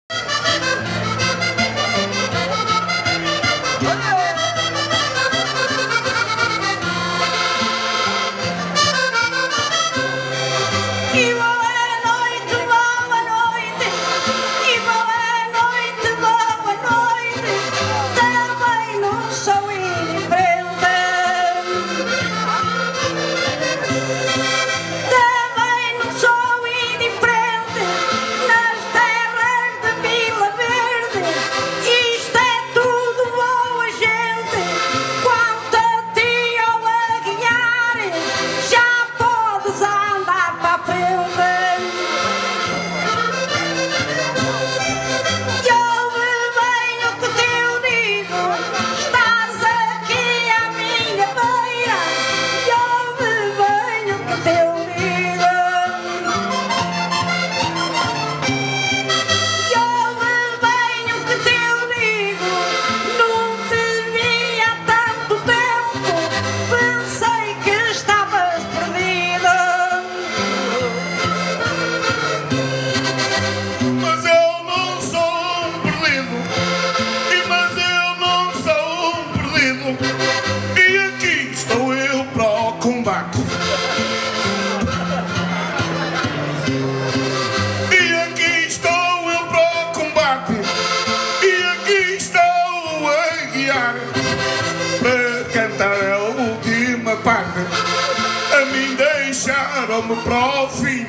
A mim deixaram-me para o fim.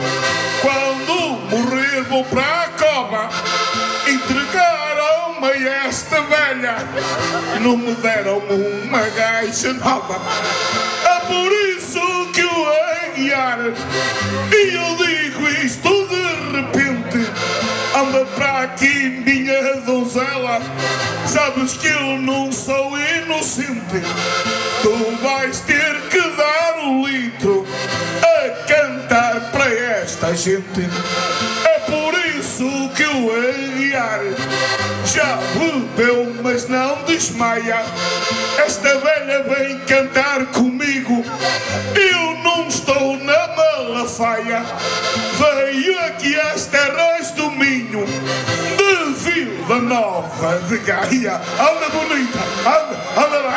Quando morrer vou para a cova. Entregaram-me a esta velha, não me deram-me uma gaja nova. É por isso que eu a guiar, e eu digo isto de repente. Anda para aqui, minha donzela, sabes que eu não sou inocente. Tu vais ter que dar um litro a cantar para esta gente. É por isso que eu a guiar. Já bebeu, mas não desmaia. Esta velha vem cantar comigo. Eu não estou na Malafaia. Veio aqui às terras do Minho, de Vila Nova de Gaia. Anda bonita, anda lá.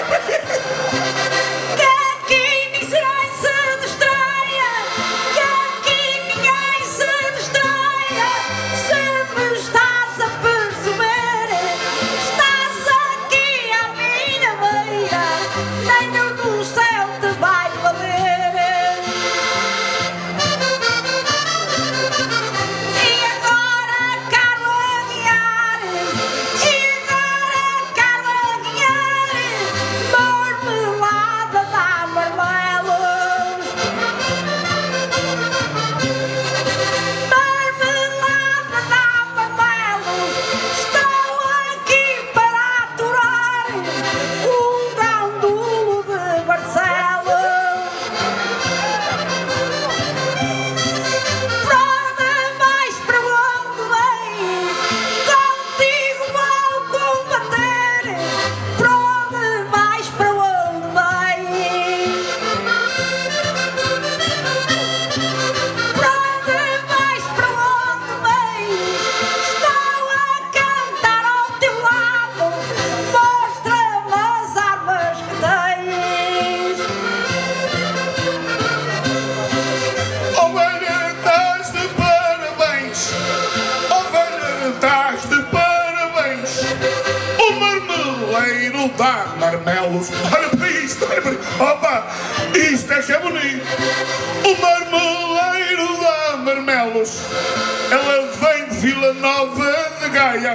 Dá marmelos. Olha para isto, olha para isto. Opa, isto é que é bonito. O marmeleiro dá marmelos. Ela vem de Vila Nova de Gaia.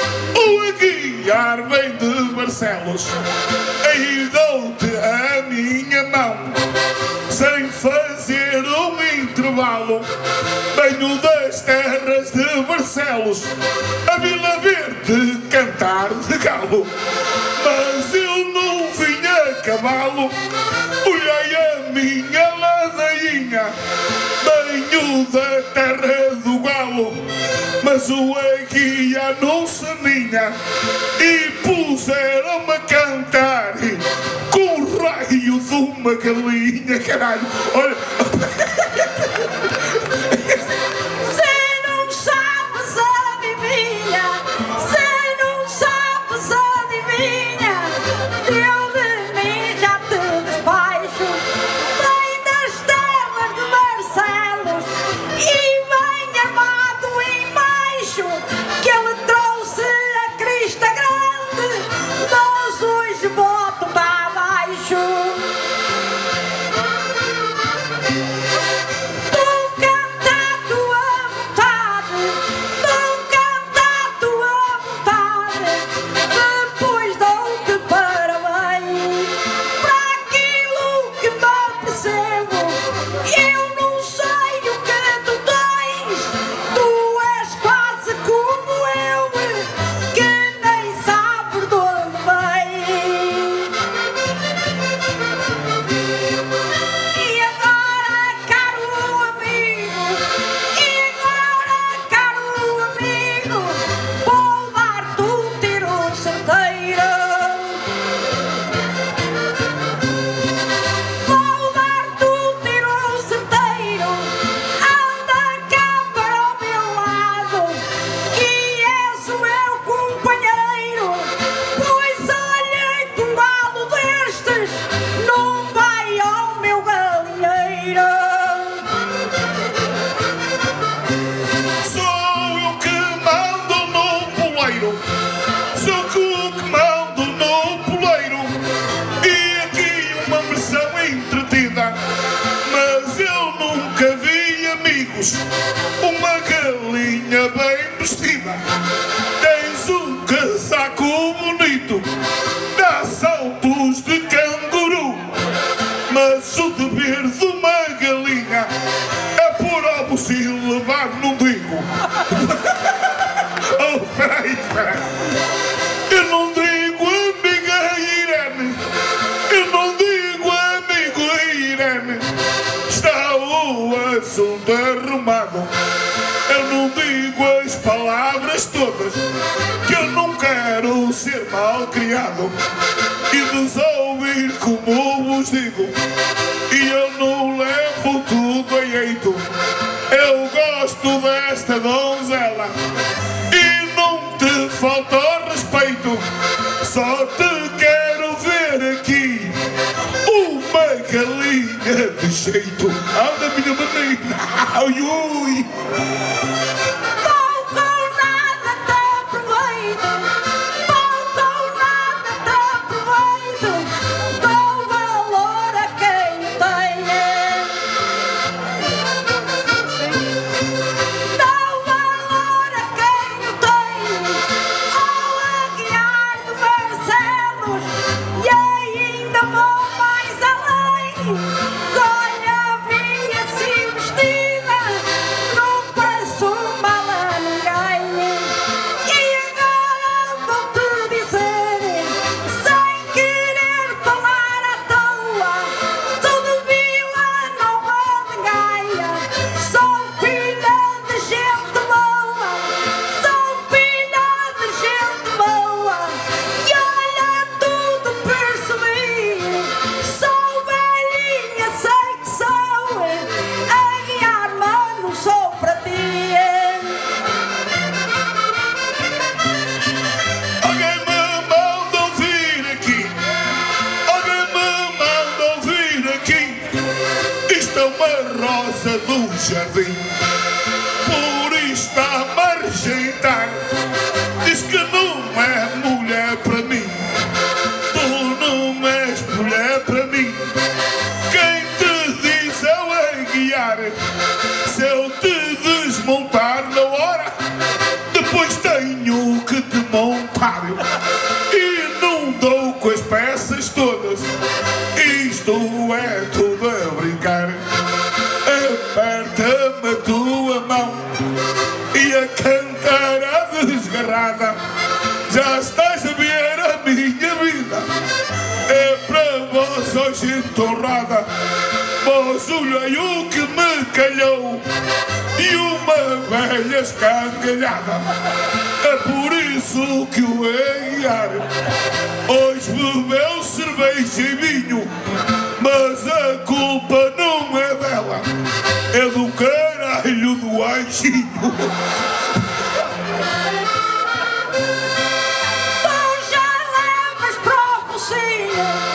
O Aguiar vem de Barcelos. Aí dou-te a minha mão, sem fazer um intervalo. Venho das terras de Barcelos, a Vila Verde cantar de galo. Mas eu não vim a cavalo. Olhei a minha ladainha, venho da terra do galo. Mas o Aguiar não se aninha, e puseram-me a cantar com o raio de uma galinha. Caralho, olha. Você não sabes a galinha bem vestida, tens um casaco bonito, dá saltos de canguru, mas o dever de uma galinha é pôr ovos e levar no umbigo. Oh, peraí. Eu não digo amiga Irene, eu não digo amigo Irene, está o assunto arrumado. Eu não digo as palavras todas, que eu não quero ser mal criado e desouvir como vos digo, e eu não levo tudo a jeito. Eu gosto desta donzela e não te falta o respeito, só te quero ver aqui uma galinha de jeito. Anda, minha menina, ui, ui. Rosa do jardim, por isto a-me a rejeitar, diz que não é mulher para mim. Tu não és mulher para mim. Quem te diz eu a guiar, se eu te desmontar na hora, depois tenho que te montar e não dou com as peças todas. Isto é tudo a brincar. Aperta-me a tua mão e a cantar a desgarrada. Já estás a ver a minha vida, é para vós hoje entorrada. Vós olhei o que me calhou e uma velha escangalhada. É por isso que o guiar hoje bebeu cerveja e vinho, mas a culpa não é dela, é do caralho do anjinho. Tu já levas para o focinho